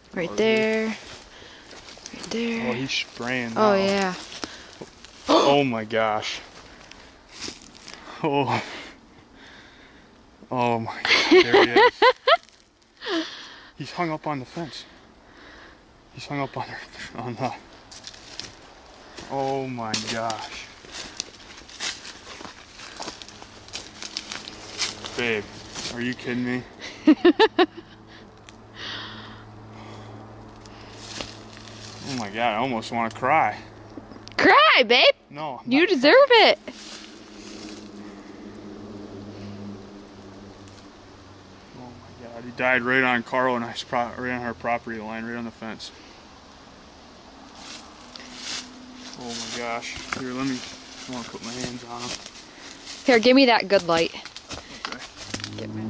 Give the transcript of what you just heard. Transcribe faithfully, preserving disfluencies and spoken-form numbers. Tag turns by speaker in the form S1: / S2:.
S1: Right there. Right there.
S2: Oh, he's spraying now.
S1: Oh, yeah.
S2: Oh my gosh. Oh. Oh my God, there he is. He's hung up on the fence. He's hung up on the, on the, oh my gosh. Babe, are you kidding me? Oh my God, I almost want to cry.
S1: Cry, babe.
S2: No.
S1: You deserve it.
S2: Oh my God, he died right on Carl and I's pro right on her property line, right on the fence. Oh my gosh. Here, let me, I want to put my hands on him.
S1: Here, give me that good light.
S2: Okay.
S1: Get my